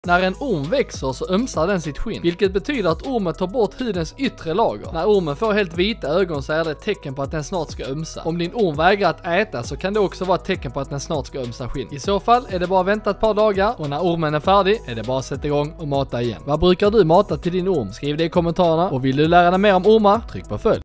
När en orm växer så ömsar den sitt skinn, vilket betyder att ormen tar bort hudens yttre lager. När ormen får helt vita ögon så är det ett tecken på att den snart ska ömsa. Om din orm vägrar att äta så kan det också vara ett tecken på att den snart ska ömsa skinn. I så fall är det bara att vänta ett par dagar och när ormen är färdig är det bara att sätta igång och mata igen. Vad brukar du mata till din orm? Skriv det i kommentarerna och vill du lära dig mer om ormar, tryck på följ.